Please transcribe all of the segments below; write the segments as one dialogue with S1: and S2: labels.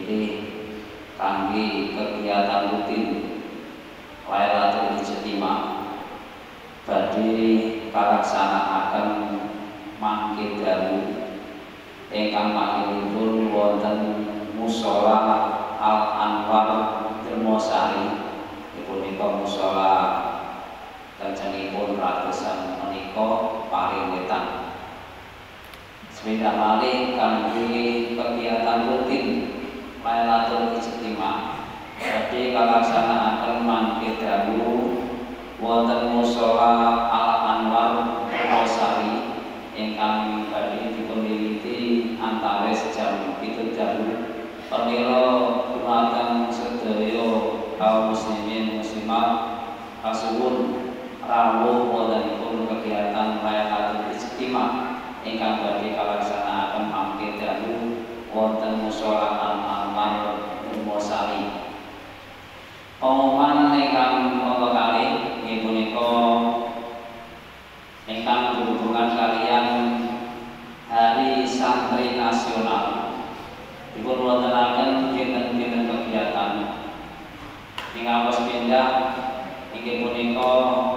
S1: pilih kangge kegiatan rutin Lailatul Ijtimah badhe kalaksanakaken mangke dalu ingkang panggihipun wonten mushola Al Anwar Dermosari punika mushola kanjengipun ratusan menika paring wetan. Sepeda malih kangge kegiatan rutin Lailatul Ijtimah badhe kalaksanakaken mangke dalu wonten mushola Al Anwar Dermosari ingkang badhe dipunwiwiti antawis jam 7 dalu pamila dumateng sedaya kaum muslimin muslimat kasuwun rawuh wontenipun kegiatan Lailatul Ijtimah ingkang badhe kalaksanakaken mangke dalu wonten mushola Al Anwar Dermosari. Pengumuman ingkang monggo kalih inggih punika ingkang berhubungan kalian Hari Santri Nasional dipun wontenaken dinten-dinten kegiatan ingkang pindah inggih punika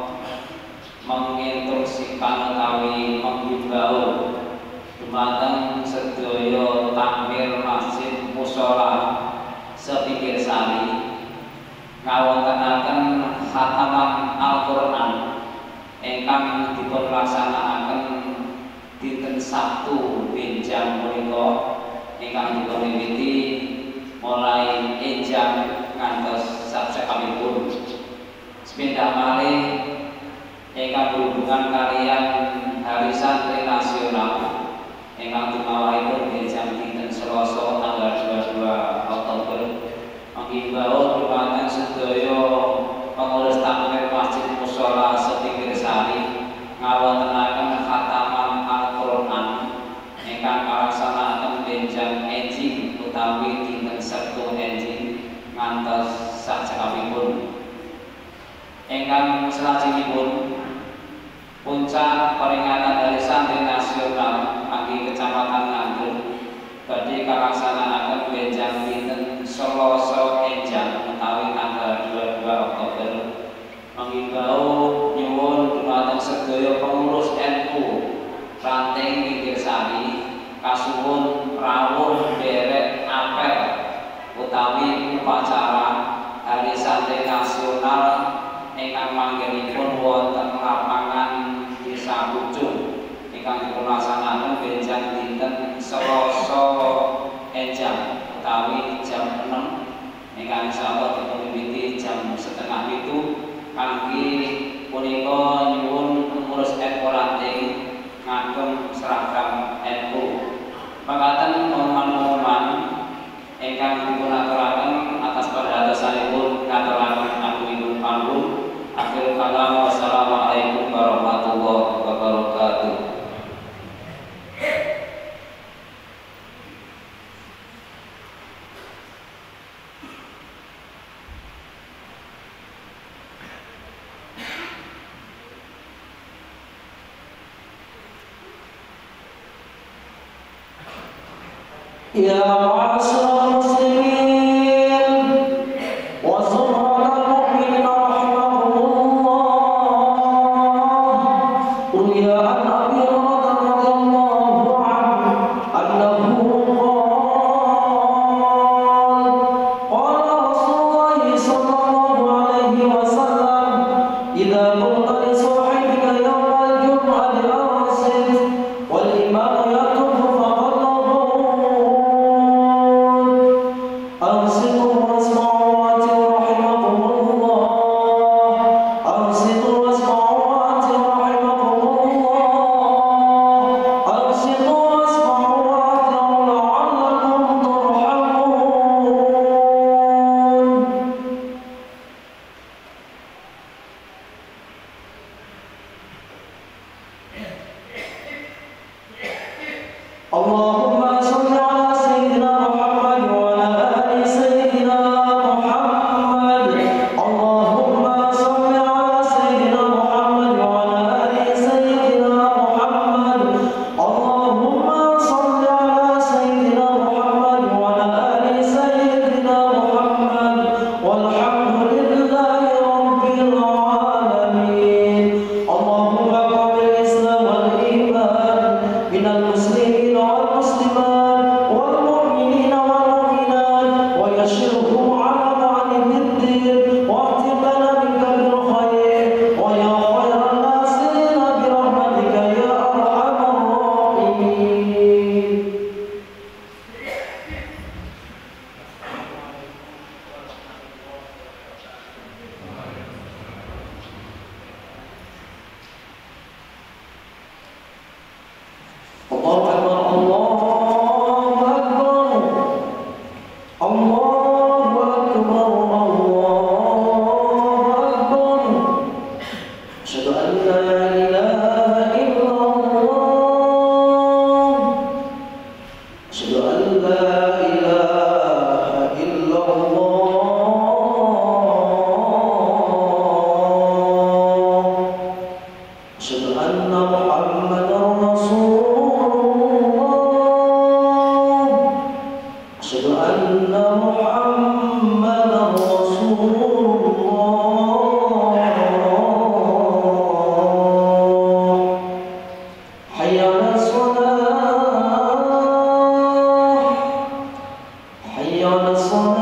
S1: menginstruksikan utawi menghimbau dumateng sedaya takmir masjid mushola sepinggir sari ngawontenaken khataman Al-Qur'an ingkang dipun laksanakaken dinten Sabtu benjang punika ingkang dipunwiwiti mulai enjang ngantos saksepamipun. Sepindah malih ingkang berhubungan kalian Hari Santri Nasional ingkang tumawahipun benjang dinten Selasa tanggal 22 Oktober menghimbau dumateng sedaya pengurus takmir masjid mushola sepinggir sari ngawontenaken khataman Al-Qur'an ingkang kalaksanakaken benjang enjing utawi dinten Sabtu enjing ngantos sakcekapipun. Ingkang salajengipun puncak peringatan Hari Santri Nasional kangge Kecamatan Ngandur badhe kalaksanakaken benjang dinten Selasa enjang utawi tanggal 22 Oktober menghimbau nyuwun dumateng sedaya pengurus NU Ranting Pinggir Sari kasuwun rawuh derek apel utawi upacara Hari Santri Nasional ingkang manggenipun wonten lapangan Desa Pucung ingkang dipunlaksanaken benjang dinten Selasa enjang utawi jam 6 ingkang insyaallah dipunwiwiti jam 6:30 kangge punika nyuwun pengurus NU Ranting ngagem seragam NU. Mekaten pengumuman ingkang dipunaturaken atas perhatosanipun ngaturaken agungipun panggung. Akhirul kalam, wassalamualaikum warahmatullahi wabarakatuh.
S2: Ya ma'asyiral muslimin wa zumratal mu'minin rahimakumullah. Ruya an Abi Hurairah radhiyallahu anhu annahu qala Rasulullah sallallahu alaihi wasallam idza qulta li sahibika yawmal jum'ati awsid wal imam yatubu Allahumma sholli ala sayyidina Muhammad wa ala ali sayyidina Muhammad. Allahumma sholli ala sayyidina Muhammad wa ala ali sayyidina Muhammad. Allahumma sholli ala sayyidina Muhammad wa ala ali sayyidina أشهد أن محمدا رسول الله حي على الصلاة حي على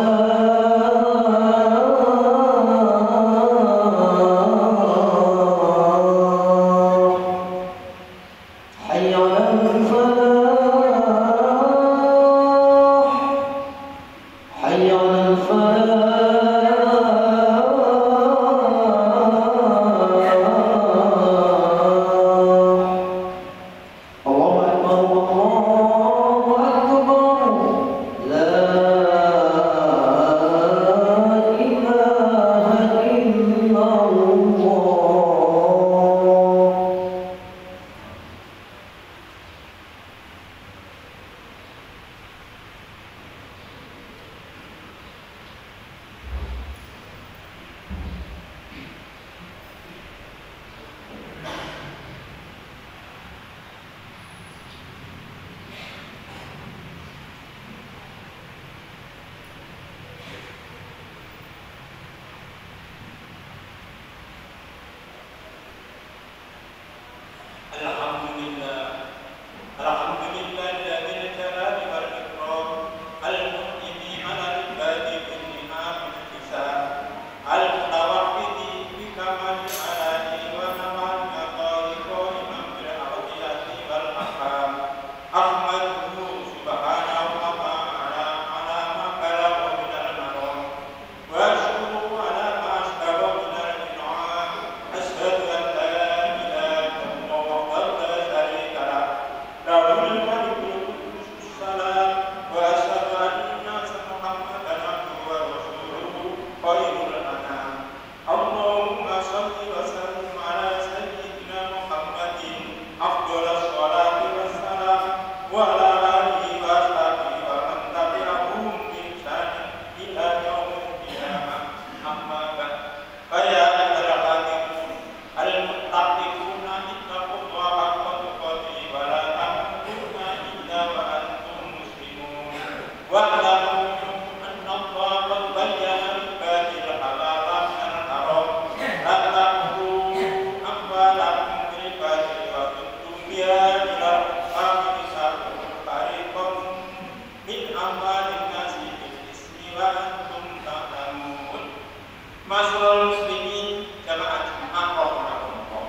S2: الصلاة حي على الفلاح حي على الفلاح الله أكبر الله أكبر لا إله إلا الله.
S3: Masyarul muslimin jamaah Jumat rahimahumullah.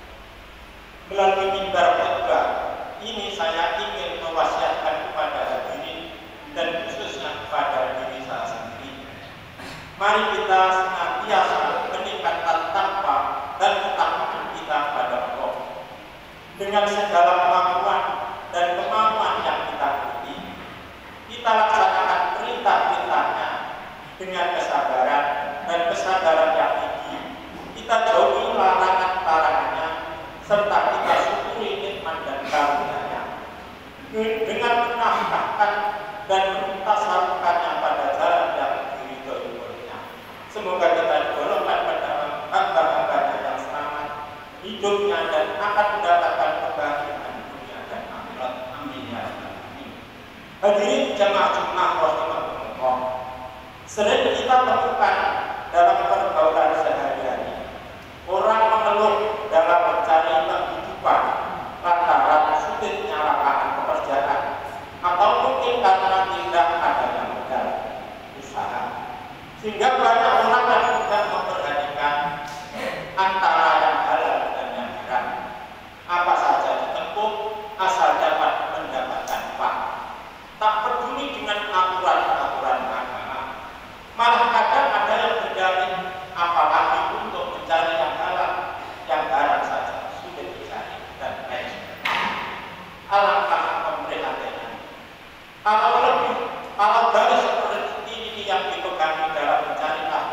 S3: Melalui mimbar khutbah ini saya ingin mewasiatkan kepada hadirin dan khususnya kepada diri saya sendiri. Mari kita senantiasa meningkatkan takwa dan ketakwaan kita kepada Allah dengan segala kemampuan dan kemampuan yang kita miliki. Kita laksanakan perintah-perintahnya dengan kesabaran dan kesadaran yang tinggi. Kita jauhi larangan-larangannya serta kita syukuri nikmat dan karunia-Nya dengan menafkahkan dan mentasarufkannya pada jalan yang diridhoi-Nya. Semoga kita digolongkan pada hamba-hambanya yang selamat hidupnya dan akan mendapatkan kebahagiaan dunia dan akhirat. Amin ya rabbal alamin. Hadirin jamaah Jumat rahimahumullah. Sering kita temukan dalam pergaulan sehari-hari orang mengeluh dalam mencari penghidupan lantaran sulitnya lapangan pekerjaan atau mungkin karena tidak adanya modal usaha, sehingga banyak orang yang tidak memperhatikan antara yang halal dan yang haram. Apa saja ditempuh asal dapat mendapatkan uang, tak peduli dengan aturan-aturan agama. Malah kadang ada yang berdalih, apalagi untuk mencari yang halal, yang haram saja sulit dicari dan lain sebagainya. Alangkah memprihatinkan. Kalau garis seperti ini yang dipegangi dalam mencari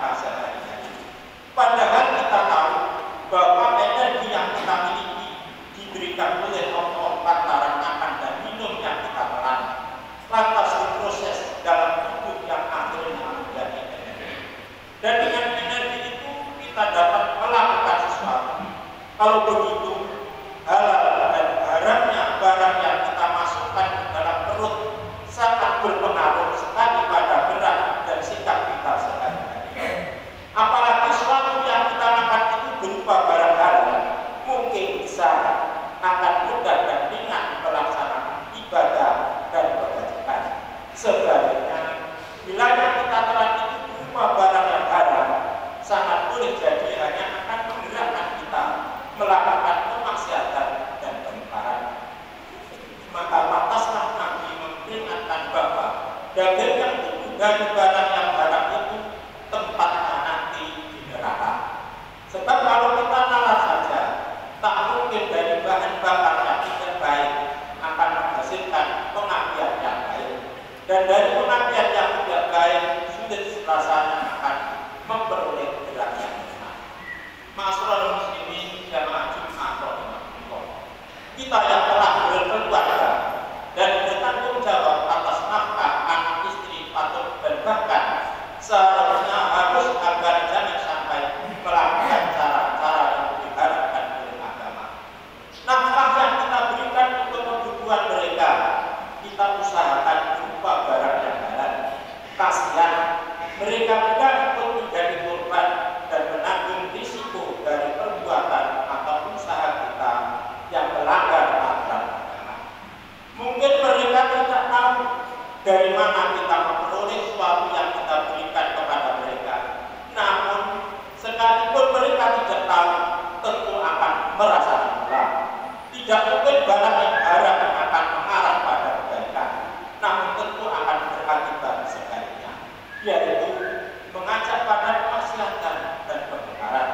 S3: dari barang yang haram itu tempatnya nanti di neraka. Sebab kalau kita nalar saja, tak mungkin dari bahan bakar yang tidak baik akan menghasilkan pengabdian yang baik, dan dari pengabdian yang tidak baik sulit rasanya akan memperoleh gerak yang benar. Ma'asyiral muslimin jamaah Jumat rahimahullah, kita yang telah berkeluarga dan bertanggung jawab atas nafkah anak istri, patut dan bahkan seharusnya harus agar jangan sampai melakukan cara-cara yang diharapkan oleh agama. Nafkah yang kita berikan untuk kebutuhan mereka, kita usahakan berupa barang yang halal. Kasihan mereka bukan ikut menjadi korban dan menanggung risiko dari perbuatan atau usaha kita yang melanggar aturan agama. Mungkin mereka tidak tahu dari mana kita memperoleh sesuatu yang kita berikan kepada mereka. Namun sekalipun mereka tidak tahu, tentu akan merasa hilang. Tidak mungkin barang yang haram akan mengarah pada kebaikan, namun tentu akan berakibat sebaliknya, yaitu mengajak pada kemaksiatan dan kebenaran.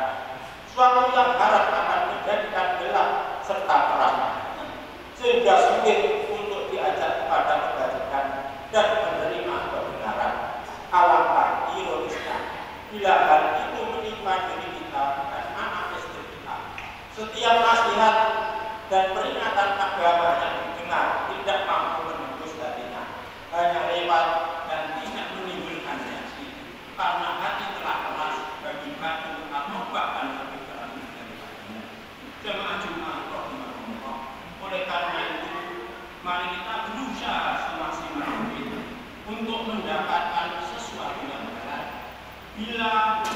S3: Suatu yang haram akan menjadikan gelap serta terang, sehingga sulit untuk diajak kepada kebajikan dan menerima kebenaran. Alangkah ironisnya bila hal itu menimpa diri kita dan anak istri kita. Setiap nasihat dan peringatan agama yang didengar tidak mampu menembus hatinya, hanya lewat dan tidak menimbulkan reaksi, karena hati telah keras bagi batu atau bahkan lebih keras daripadanya. Jemaah Jumat rahimahullah, oleh karena itu mari kita berusaha semaksimal mungkin untuk mendapatkan sesuatu yang benar. Bila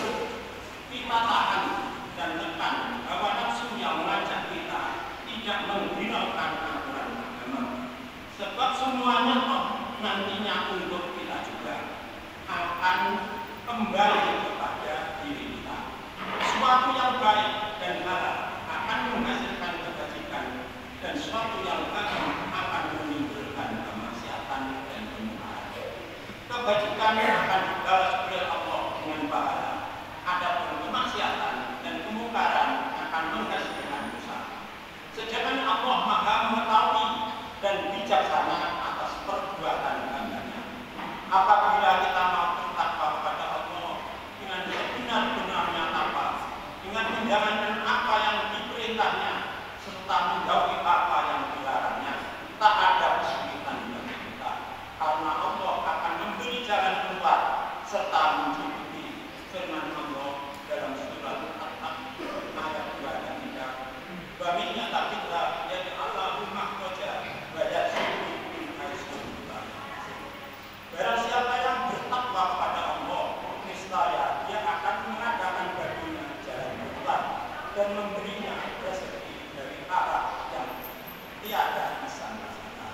S3: kita tahan dan tekan hawa nafsu yang mengajak kita tidak menghiraukan aturan agama, sebab semuanya nantinya untuk kita juga akan kembali kepada diri kita. Suatu yang baik dan halal akan menghasilkan kebajikan, dan suatu yang haram akan menimbulkan kemaksiatan dan kemungkaran. Kebajikan akan dibalas oleh Allah dengan pahala, adapun kemaksiatan dan kemungkaran akan menghasilkan dosa. Sedangkan Allah Maha mengetahui dan bijaksana atas perbuatan hambanya. Apabila kita mau bertakwa kepada Allah dengan sebenar-benarnya takwa, dengan menjalankan apa yang diperintahnya serta menjauhi apa yang dilarangnya, tak ada kesulitan bagi kita, karena Allah akan memberi jalan keluar serta mencukupi. Firman Allah dalam surat At-Takwir ayat 2 dan 3, "Wa min yattaqillah yaj'al makhraja wa yarzuqhu min haitsu la yahtasib." Barang siapa yang bertakwa kepada Allah, niscaya Dia akan mengadakan baginya jalan keluar dan memberinya rezeki dari arah yang tiada disangka-sangka.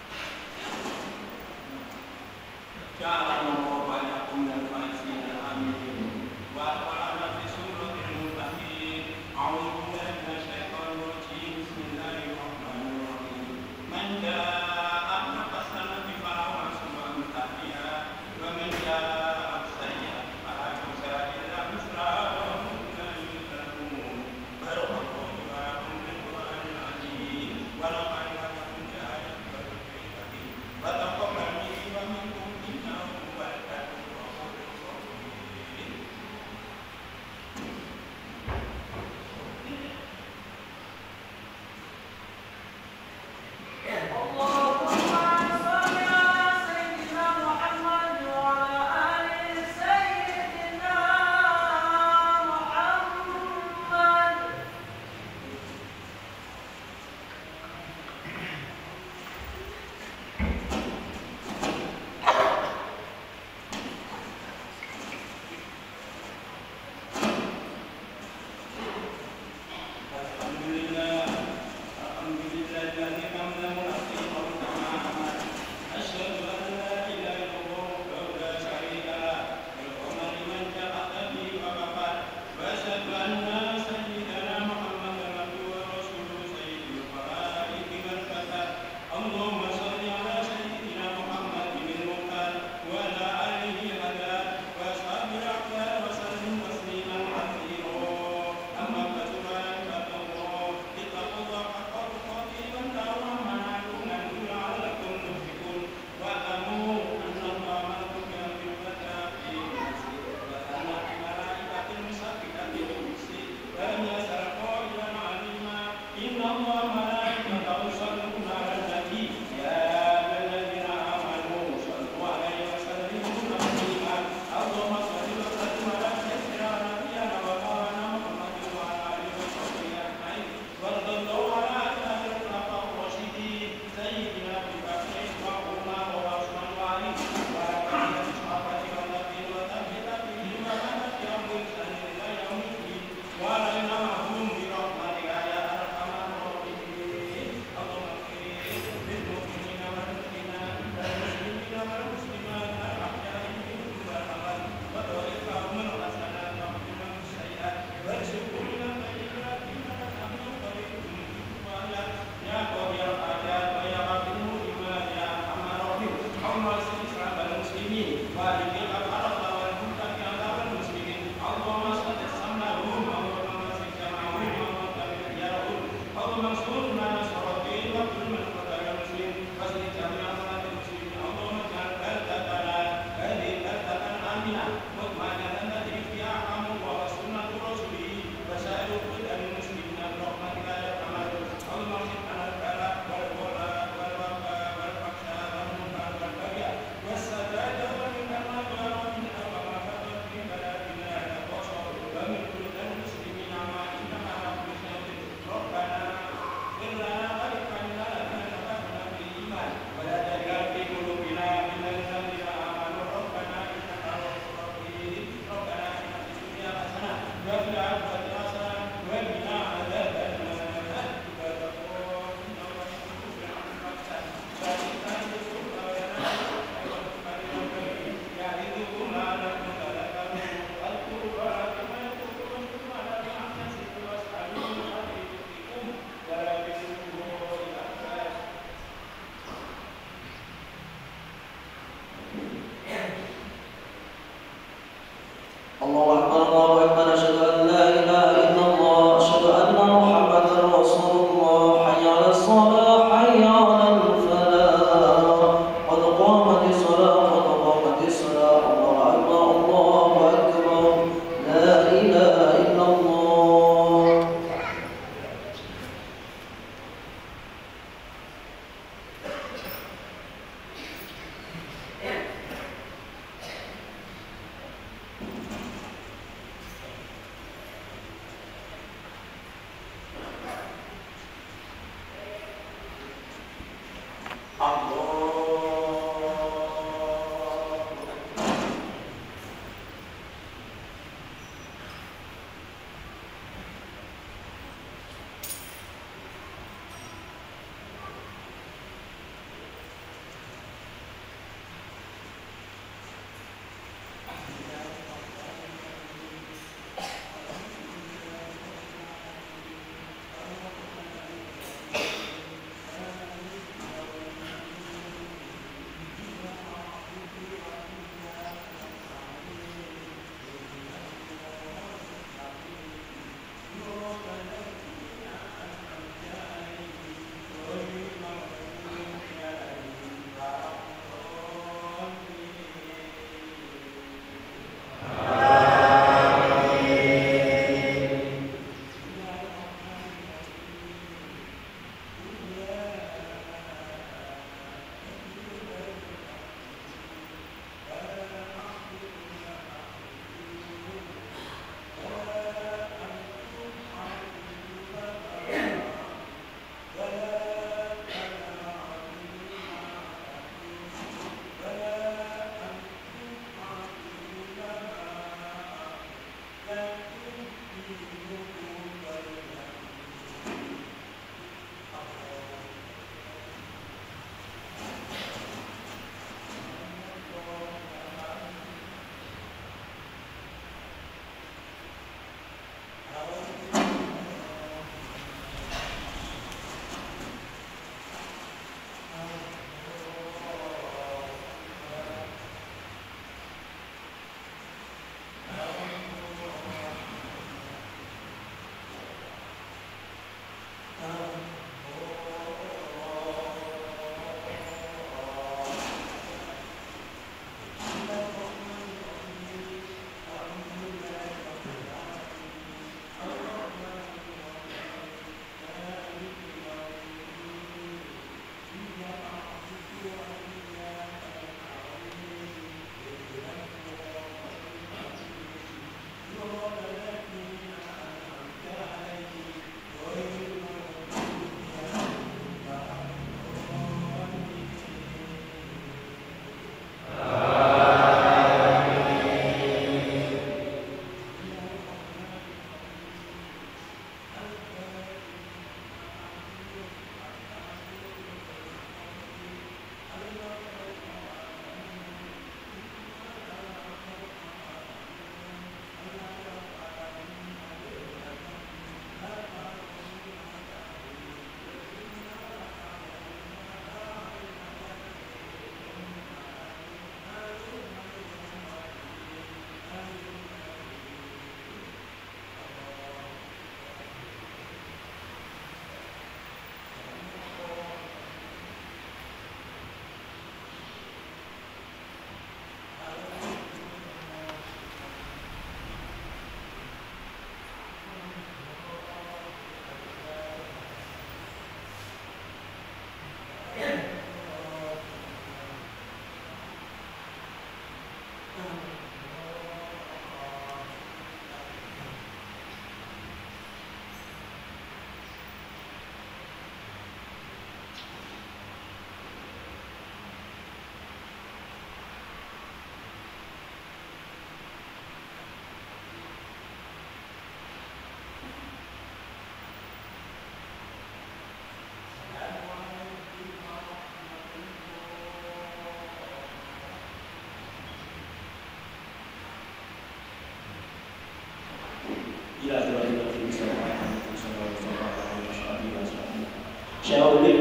S3: Ja'alallahu banyakum minal faizin amin. Wa qala fi suratil muttaqin, a'udzu billahi minasyaitonir rajim. Bismillahirrahmanirrahim. Man jaa'a bil hasanati falahu asru amsalha wa man jaa'a bis sayyi'ati fala yujza illa mislaha wa hum la yuzlamun. Barakallahu lakum bil Qur'anil azim wa nafa'ani wa iyyakum bi ayatil bayyinati wa taqabbal minni wa minkum innahu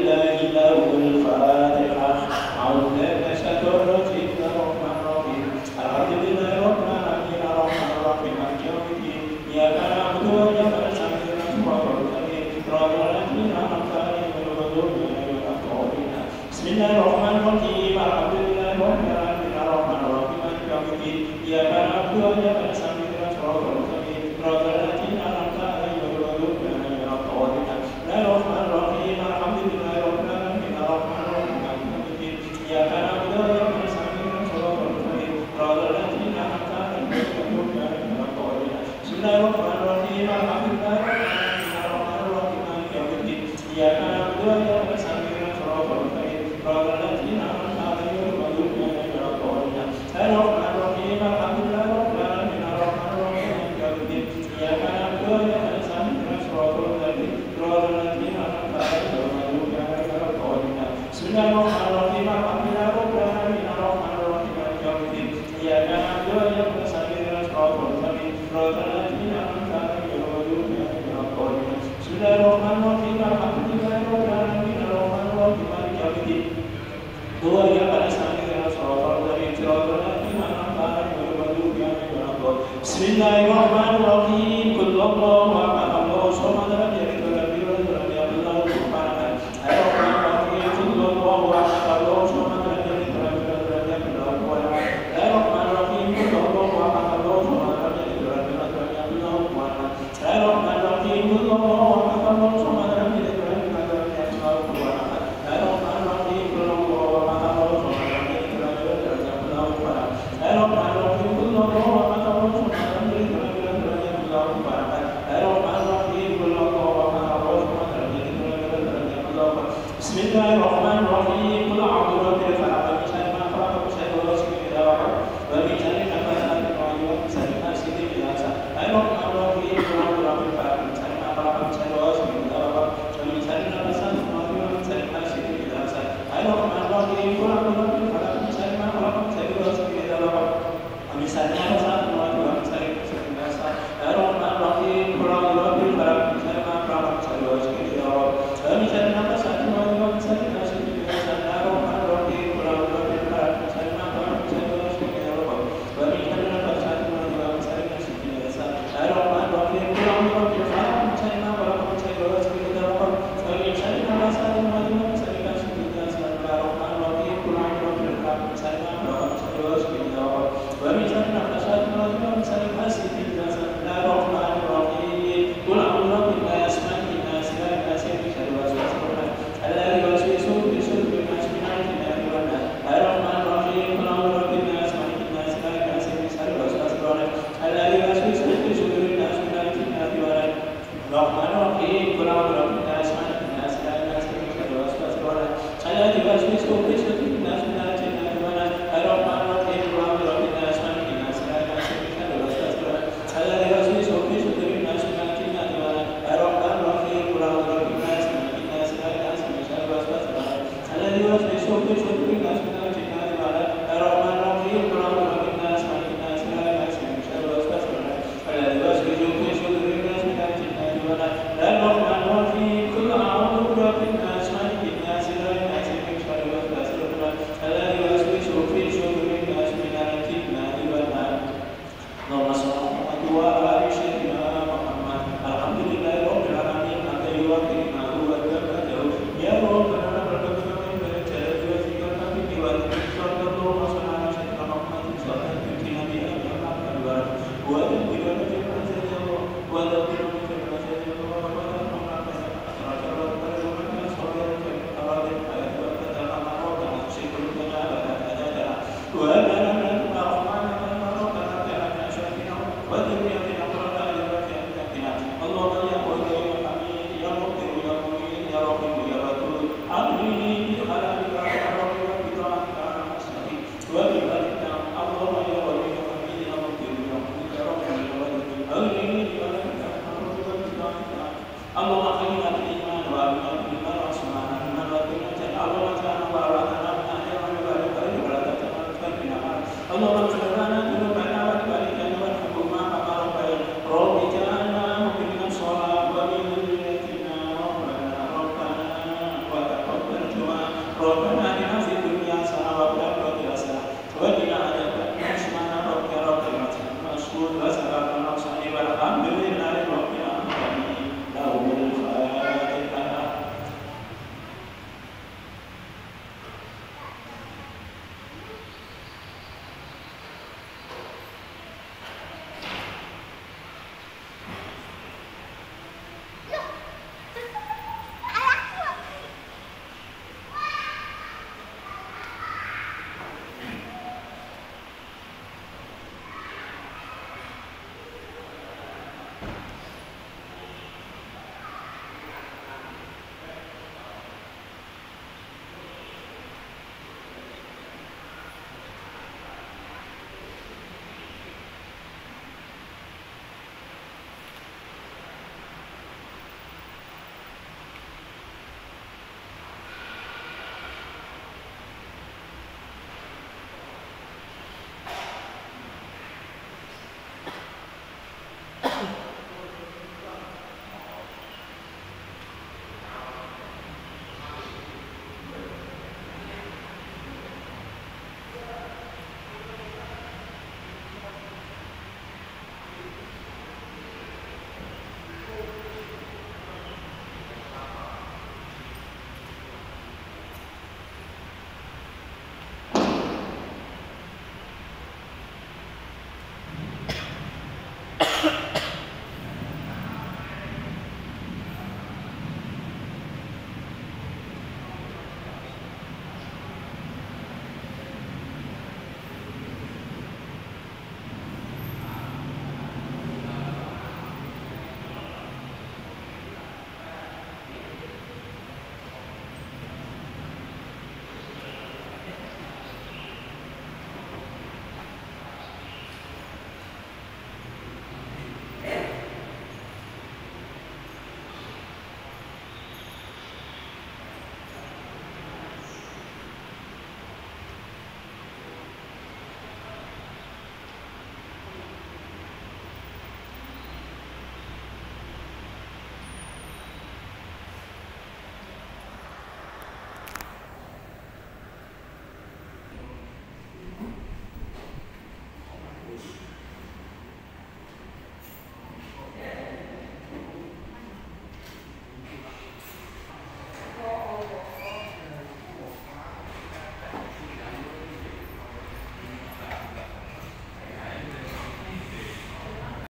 S3: بالله له الفاتحة. أعوذ بالله من الشيطان الرجيم. بسم الله الرحمن الرحيم. الحمد لله رب العالمين الرحمن الرحيم مالك يوم الدين. إياك نعبد وإياك نستعين صراط المستقيم صراط الذين أنعمت عليهم غير المغضوب عليهم ولا الضالين. بسم الله الرحمن الرحيم. الحمد لله رب العالمين الرحمن الرحيم مالك يوم الدين. إياك نعبد وإياك نستعين صراط المستقيم صراط الذين أنعمت عليهم غير المغضوب عليهم ولا الضالين. بسم الله الرحمن الرحيم. الحمد لله رب العالمين الرحمن الرحيم مالك يوم الدين. إياك نعبد وإياك نستعين صراط المستقيم صراط الذين أنعمت عليهم غير المغضوب عليهم ولا الضالين. بسم الله الرحمن الرحيم. الحمد لله رب العالمين الرحمن الرحيم مالك يوم الدين. إياك نعبد وإياك نستعين صراط المستقيم صراط الذين أنعمت عليهم غير المغضوب عليهم ولا الضالين. بسم الله الرحمن الرحيم. الحمد لله رب العالمين الرحمن الرحيم مالك يوم الدين. إياك نعبد وإياك نستعين صراط المستقيم صراط الذين أنعمت عليهم غير المغضوب عليهم ولا الضالين. بسم الله الرحمن الرحيم. الحمد لله رب العالمين الرحمن الرحيم مالك يوم الدين. إياك نعبد وإياك نستعين صراط المستقيم صراط الذين أنعمت عليهم غير المغضوب عليهم ولا الضالين. بسم الله الرحمن الرحيم. الحمد لله رب العالمين الرحمن الرحيم مالك يوم الدين. وإياك نستعين صراط المستقيم صراط الذين أنعمت عليهم غير المغضوب عليهم ولا الضالين. بسم الله الرحمن الرحيم. قل الله